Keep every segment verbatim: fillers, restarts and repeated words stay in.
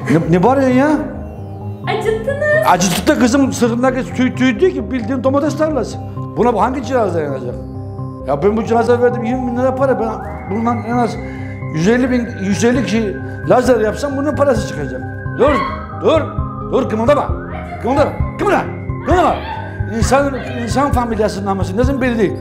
Ne, ne bağırıyorsun ya? Acıttınız. Acıttık da kızım sırtındaki tüy tüy değil ki bildiğin domates tarlası. Buna bu hangi cihazla yanacak? Ya ben bu cihaza verdim yirmi bin lira para. Ben bundan en az yüz elli bin, yüz elli kişi lazer yapsam bunun parası çıkacak. Dur, dur, dur kımıldama. Kımıldama, kımıldama, kımıldama. İnsan, insan familyasının namusu nasıl belli değil.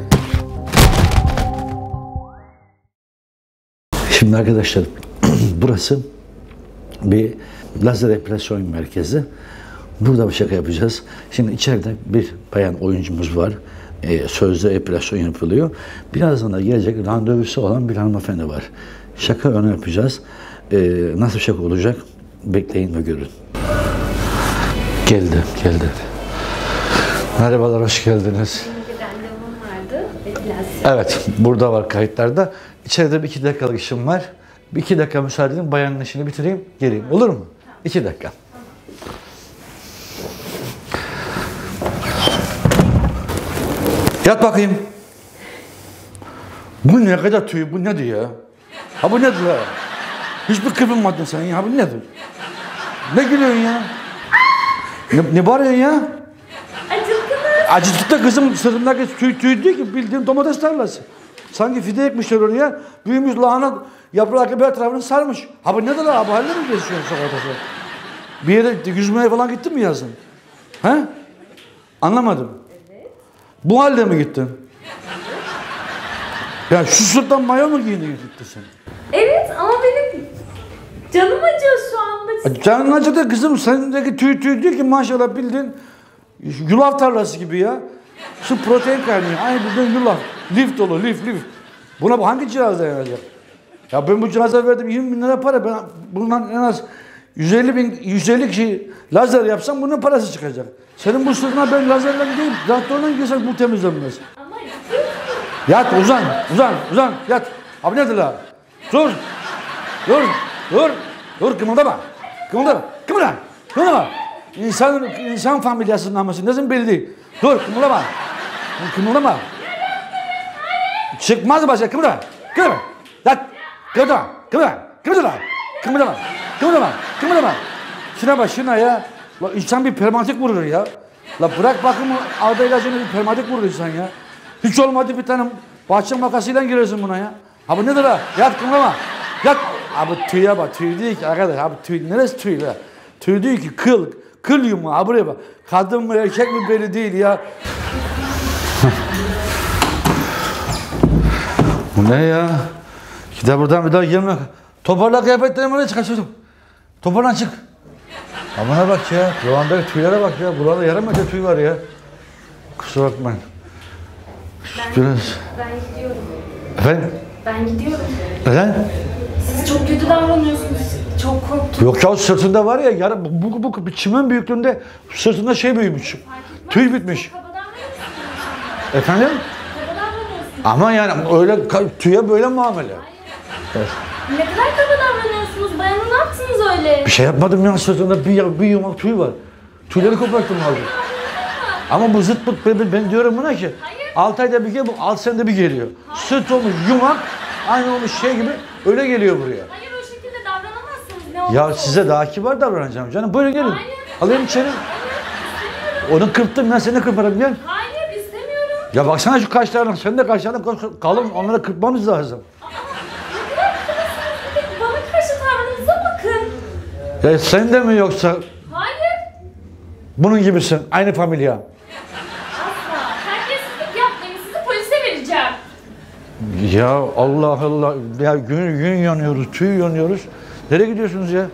Şimdi arkadaşlar burası bir lazer epilasyon merkezi. Burada bir şaka yapacağız. Şimdi içeride bir bayan oyuncumuz var. Ee, sözde epilasyon yapılıyor. Birazdan da gelecek randevusu olan bir hanımefendi var. Şaka onu yapacağız. Ee, nasıl şaka olacak? Bekleyin ve görün. Geldi, geldi. Merhabalar, hoş geldiniz. Benim bir randevum vardı. Epilasyon. Evet, burada var kayıtlarda. İçeride bir iki dakikalık işim var. Bir iki dakika müsaade edin, bayanın işini bitireyim, geleyim. Olur mu? Tamam. İki dakika. Yat bakayım. Bu ne kadar tüy, bu nedir ya? Ha bu nedir ya? Hiçbir kıvırmadın sen ya, ha bu nedir? Ne gülüyorsun ya? Ne, ne bağırıyorsun ya? Acıttınız. Acıttık da kızım sırtındaki tüy tüy değil ki bildiğin domates tarlası. Sanki fide ekmişler oraya, büyümüş lahana yaprağı gibi her tarafını sarmış. Ha bu nedir ha, bu halde mi geçiyorsun sokakta? Bir yere yüzmeye falan gittin mi yazın? He? Anlamadım. Evet. Bu halde mi gittin? Ya şu sırttan mayo mu giyindin gittin sen? Evet ama benim canım acıyor şu anda. Canın acıdı kızım, sendeki tüy tüy değil ki maşallah bildiğin yulaf tarlası gibi ya. Şu protein kaynıyor, aynı bildiğin yulaf. Lif dolu, lif lif. Buna bu hangi cihazla yanacak? Ya ben bu cihaza verdim yirmi bin lira para. Ben bundan en az yüz elli bin, yüz elli kişi lazer yapsam bunun parası çıkacak. Senin bu sırtına ben lazerle değil, traktörle girsek bu temizlenmez. Ama acıtıyorsunuz. Yat, uzan, uzan, uzan, yat. Abi nedir la? Dur, dur, dur, dur, kımıldama, kımıldama, kımıldama, kımıldama. İnsan, insan familyasının namusu nasıl belli değil. Dur, kımıldama, kımıldama. Çıkmaz başa, kımıldama, kımıldama, yat, kımıldama, kımıldama, kımıldama, kımıldama, kımıldama, kımıldama. Şuna bak, şuna ya. La insan bir permatik vurur ya. La bırak bakımı, ağda ilacını bir permatik vurur insan ya. Hiç olmadı bir tane bahçe makasıyla girersin buna ya. Ha bu nedir ha? Yat kımlama. Yat. Abi tüye bak, tüy değil ki arkadaş. Abi tüy, neresi tüy la? Tüy değil ki, kıl. Kıl yumu. Ha buraya bak. Kadın mı erkek mi belli değil ya. Bu ne ya? Gide buradan bir daha gelme. Toparla kıyafetlerimi oraya çıkar çocuğum. Toparlan çık. Amına bak ya. Kulağındaki tüylere bak ya. Burada yarım metre tüy var ya. Kusura bakmayın. Ben, Biraz. ben gidiyorum. Efendim? Ben gidiyorum. Neden? Siz çok kötü davranıyorsunuz. Çok korktum. Yok ya sırtında var ya, yarı, bu, bu, bu, bu çimen büyüklüğünde sırtında şey büyümüş. Tüy bitmiş. Kaba davranıyorsunuz. Efendim? Kaba davranıyorsunuz. Ama yani öyle tüye böyle muamele. Evet. Ne kadar kaba davranıyorsunuz? Bayana ne yaptınız öyle? Bir şey yapmadım ya, sırtında bir, bir yumak tüy var. Tüyleri koparttım aldım. Ama bu zıt pıt ben, ben diyorum buna ki altı ayda bir geliyor, bu altı senede bir geliyor. Hayır. Sırt olmuş yumak, aynı olmuş şey gibi öyle geliyor buraya. Hayır o şekilde davranamazsınız. Ne olursa Ya olsun. size daha kibar davranacağım canım. Böyle gelin. Hayır. Alayım içeri. Hayır, Onu kırptım, ben seni kırparım, gel. Hayır istemiyorum. Ya baksana şu kaşlarına, sen de kaşlarına kalın, onları kırpmanız lazım. Aa, ne kadar kırılsınız. Bir de bana karşı tavrınıza bakın. Ya sen de mi yoksa Hayır. bunun gibisin, aynı familya? Asla. Terbiyesizlik yapmayın. Sizi polise vereceğim. Ya Allah Allah, ya gün, gün yanıyoruz, tüy yanıyoruz. Nereye gidiyorsunuz ya?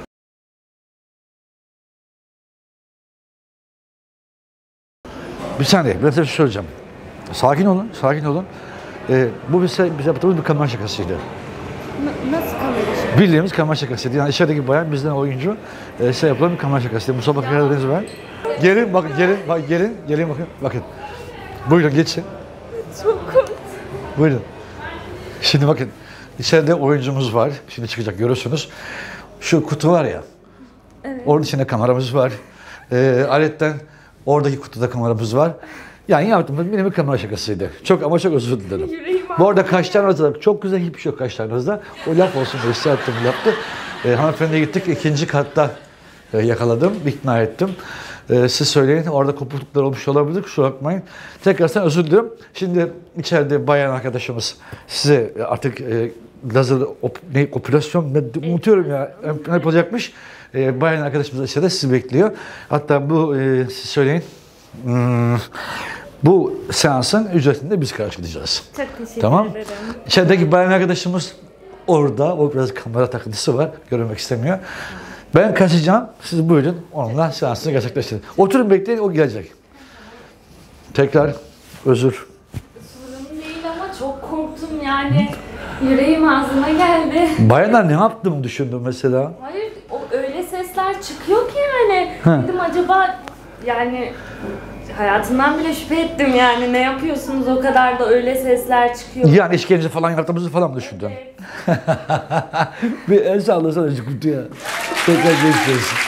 Bir saniye, ben size bir şey söyleyeceğim. Sakin olun, sakin olun. Ee, bu bize, bize yaptığımız bir kamera şakasıydı. N- nasıl kamera? Bildiğimiz kamera şakasıydı. Yani içerideki bayan bizden oyuncu e, şey yapılan bir kamera şakasıydı. Mustafa Karadeniz ben. Gelin, bakın, gelin, bak, gelin, gelin bakın, bakın. Buyurun geçin. Çok korktum. Buyurun. Şimdi bakın, içeride oyuncumuz var. Şimdi çıkacak, görürsünüz. Şu kutu var ya, evet. Onun içinde kameramız var. E, aletten oradaki kutuda kameramız var. Yani yaptığımız benim bir kamera şakasıydı. Çok ama çok özür dilerim. Bu arada kaşlarınızda çok güzel hiçbir şey yok kaşlarınızda. O laf olsun diye size attığım laftı. E, hanımefendiye gittik. İkinci katta e, yakaladım, ikna ettim. E, siz söyleyin, orada kopukluklar olmuş olabilir, kusura bakmayın. Tekrardan özür dilerim. Şimdi içeride bayan arkadaşımız size artık e, lazer op, ne, operasyon ne, unutuyorum ya, ne yapacakmış. E, bayan arkadaşımız içeride sizi bekliyor. Hatta bu, e, siz söyleyin. Hmm, bu seansın ücretini de biz karşılayacağız. Çok teşekkür Tamam. ederim. İçerideki bayan arkadaşımız orada. O biraz kamera takıntısı var. Görmek istemiyor. Ben kaçacağım. Siz buyurun. Onunla seansını gerçekleştirin. Oturun bekleyin. O gelecek. Tekrar özür. Sorun değil ama çok korktum yani. Yüreğim ağzıma geldi. Bayanlar ne yaptığımı düşündüm mesela. Hayır, o öyle sesler çıkıyor ki yani. Hı. Dedim acaba yani hayatımdan bile şüphe ettim yani. Ne yapıyorsunuz o kadar da öyle sesler çıkıyor. Yani işkence falan yaptığımızı falan mı düşündün? Evet. Bir el sallasana şu kutuya. Tekrar geçeceğiz.